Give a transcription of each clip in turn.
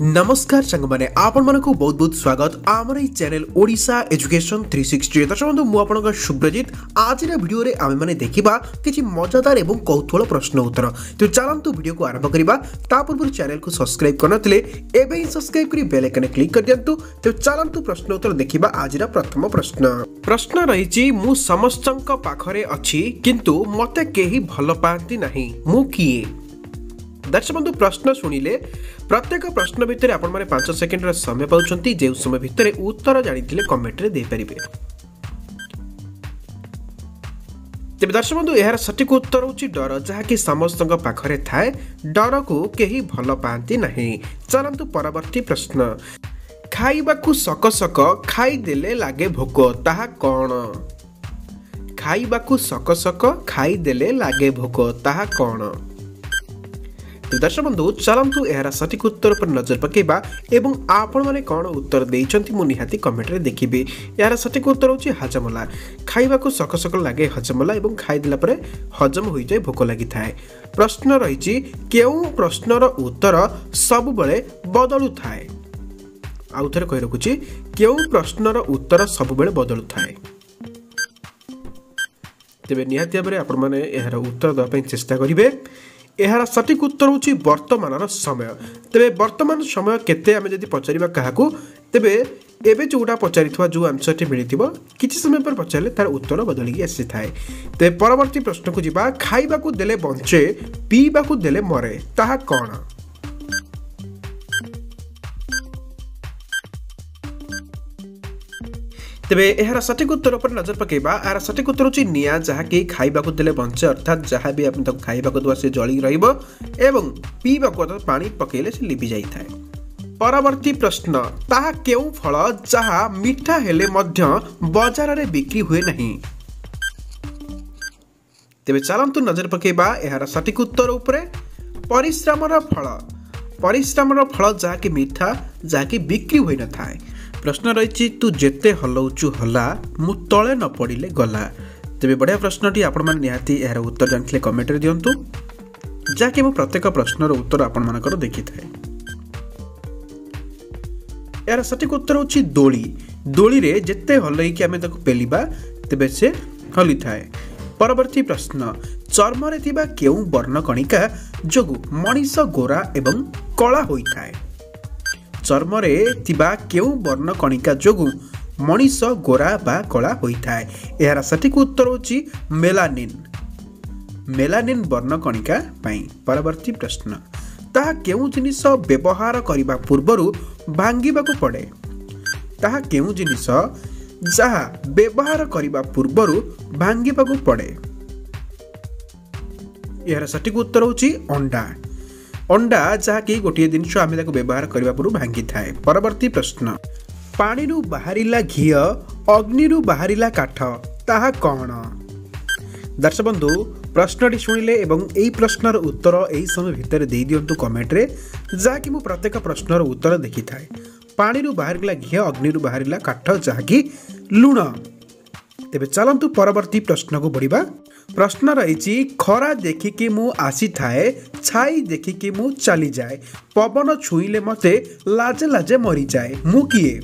नमस्कार सांग मैंने आपण मानक बहुत बहुत स्वागत आमर ये चैनल ओडिशा एजुकेशन 360। दर्शक बंधु मु आपन शुभ्रजित आज वीडियो रे आमे माने देखिबा किछि मजादार एवं कौतूहल प्रश्न उत्तर। तो चलंतु वीडियो को आरंभ करिबा। ता पूर्व चैनल को सब्सक्राइब करनथिले एबे ही सब्सक्राइब करी बेल आइकन क्लिक कर दियंतु। तो चलंतु प्रश्न उत्तर देखिबा। आज प्रथम प्रश्न रहिछि मु समस्तंक पाखरे अछि किंतु मते केही भल पांती नाही मु किए। दर्शक बंधु प्रश्न शुणिले प्रत्येक प्रश्न भितर आपण माने 5 सेकेंड समय पाउछंती जे समय भितर उत्तर जानिथिले कमेंट रे दे परिबे। तेबे दर्शक बंधु यार सटीक उत्तर होची डर जहाँकि समस्तक पाखरे थाए डर को केही भल पांती नाही। चलंतु परवर्ती प्रश्न खाइबाकू सक सक खाई देले लागे भोक ताहा कोन। खाइबाकू सक सक खाई देले लागे भोक ताहा कोन। दर्शक बंधु चलंतु यार सटीक उत्तर पर नजर पकेबा एवं आपण माने कोन उत्तर देइछंती मु निहाती कमेंट रे देखिबे। यार सटीक उत्तर होची हजमला। खाइबाकू सक सक लागे हजमला एवं खाइ दिला परे हजम होई जाय भोक लागि थाए। प्रश्न रहिछि केउ प्रश्नर उत्तर सब बेले बदलु थाए। आउ थरे कहि रखुछि केउ प्रश्नर उत्तर सब बेले बदलु थाए। तेबे निहाती भाबरे आपण माने यार उत्तर दवा पई चेष्टा करिवे। यार सटीक उत्तर होची वर्तमान समय। तेबे वर्तमान समय केते आमे जदि पचारिबा काहाकू तेबे एबे जोटा पचारिथवा जो आंसर टी मिलिथिबो किछि समय पर पचारले तार उत्तर बदलिकी आसी थाए। ते परवर्ती प्रश्न को जिबा खाइबाकू देले बंचे पीबाकू देले मरे ताहा कोन। तेबे यार सटीक उत्तर पर नजर पकेबा। यार सटीक उत्तर होची निया जहाँकि खाइबाकू देले बंचे अर्थात जहाँ भी आपण ताको खाइबाकू दवा से जळी रहिबो एवं पीबाकू अर्थात पानी पकेले से लिपि जाई थाए। परवर्ती प्रश्न ताहा केउ फल जहाँ मीठा हेले मध्य बाजार रे बिक्री हुए नहीं। तेबे चलंतु नजर पकेबा यार सटीक उत्तर उपरे परिश्रमर फल जहाँकि मीठा जहाँकि बिक्री हुए न थाए। प्रश्न रही तू जेते हलौचु हला मु तले न पड़िले गला। तेबे बढ़िया प्रश्नटी आपण माने निहाती यार उत्तर जानथिले कमेंट रे दियंतु जाके मु प्रत्येक प्रश्नर उत्तर आपण मानकर देखि थाए। यार सटीक उत्तर होची दोली। दोली रे जेते हलई कि आमे ताको पेलिबा तेबे से हली थाए। परवर्ती प्रश्न चर्म रे थिबा केउ वर्ण कणिका जोगु मनीष गोरा एवं कला होई थाए। चर्म रे थिबा केउ वर्ण कणिका जोगु मनीष गोरा बा कला होई थाए। यार सटीक उत्तर होची मेलानिन। मेलानिन वर्ण कणिका पई। परवर्ती प्रश्न ताहा केउ जिनिस व्यवहार करिबा पूर्वरु भांगिबाकू पड़े। ताहा केउ जिनिस जहा व्यवहार करिबा पूर्वरु भांगिबाकू पड़े। यार सटीक उत्तर होची अंडा। अंडा जहाँकि गोटे जिनिस आम व्यवहार करने पूर्व भांगी थाए। परवर्ती प्रश्न पानी बाहरिला घी अग्नि बाहरिला काठ ताहा कौन। दर्शक बंधु प्रश्नटी शुणिले एवं यही प्रश्नर उत्तर यही समय भितर दे दियंतु कमेंट रे जहाँकि मु प्रत्येक प्रश्नर उत्तर देखि थाए। पानी बाहरिला घी अग्नि बाहरिला काठ जहाँकि लुण। तेबे चलंतु परवर्ती प्रश्न को बढ़िबा। प्रश्न रही खरा देखिकी मु आसी थाए छाई देखिकी मु चली जाए पवन छुईले मते लाजे लाजे मरी जाए मु किए।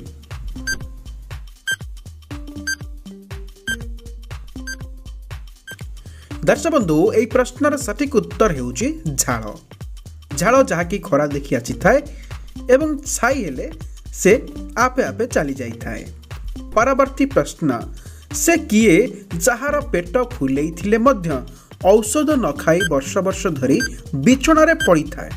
दर्शक बंधु एई प्रश्नर सटीक उत्तर हेउची झाड़। झाड़ जहाँकि खरा देखि आसी थाए एवं छाई हेले से आपे आपे चली जाई थाए। परवर्ती प्रश्न से किए जहार पेट फुले थिले मध्य औषध न खाई वर्ष वर्ष धरी बिछणारे पड़ी थाए।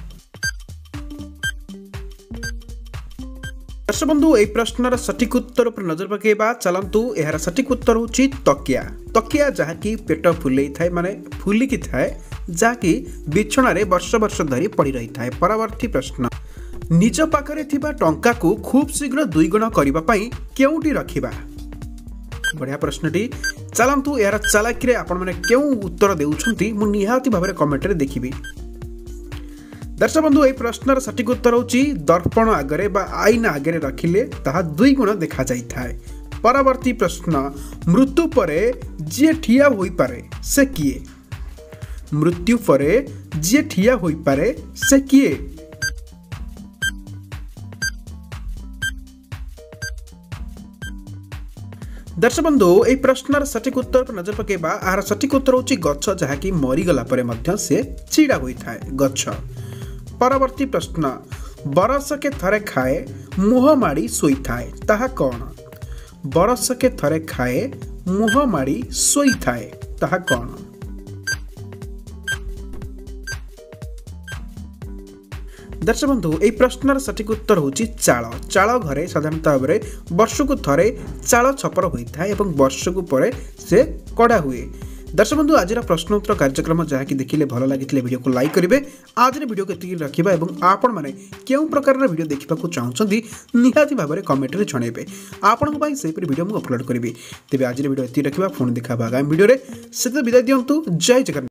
दर्शक बंधु एई प्रश्नर सटीक उत्तर पर नजर पकेबा। चलंतु यार सटीक उत्तर होची तकिया। तकिया जहाँकि पेट फुले थाए माने फुलिकी थाए जहाँकि बिछणारे वर्ष वर्ष धरी पड़ी रही थाए। परवर्ती प्रश्न निज पाखरे थिबा टंका को खूब शीघ्र 2 गुण करिबा पई केउटी रखिबा। बढ़िया प्रश्नटी। चलंतु यार चालाकी रे आपण माने केउ उत्तर देउछंती मु निहाती भाबरे कमेंट रे देखिबी। दर्शक बंधु एई प्रश्नर सटीक उत्तर होची दर्पण आगरे बा आईना आगरे रखिले ताहा 2 गुण देखा जाई थाए। परवर्ती प्रश्न मृत्यु परे जे ठिया होई पारे से किए। मृत्यु परे जे ठिया होई पारे से किए। दर्शक बंधु यह प्रश्नर सठिक उत्तर पर नजर पकेबा आर सठिक उत्तर होची गछ जहाँकि मरीगला परे मध्य से चिड़ा होइथाए गछ। परवर्ती प्रश्न बरस के थरे खाए मुह माड़ी सोईथाए ताहा कौन? बरस के थरे खाए मुह माड़ी सोईथाए ताहा कौन? दर्शक बंधु यह प्रश्नर सठिक उत्तर होची चाल। चाल घरे साधारणतः भाव में वर्षक थरे चाल छपर होता है और वर्षक पर से कड़ा हुए। दर्शक बंधु आज प्रश्न उत्तर कार्यक्रम जहाँकि देखिले भल लगी वीडियो को लाइक करेंगे। आज वीडियो को एतिक रखा और आपण मैंने क्यों प्रकार वीडियो देखा चाहते निहाती भाव में कमेंट में जनइबे। आपण से वीडियो मुझे अपलोड करी। तेज आज वीडियो एतिक रखा पुणी देखा आगामी वीडियो से विदाय दिंतु। जय जगन्नाथ।